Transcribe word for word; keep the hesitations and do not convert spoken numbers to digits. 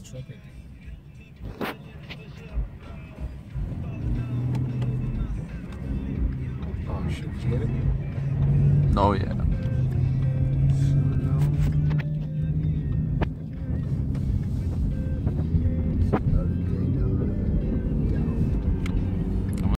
truck right there. Oh shit, did you get it? No, yeah.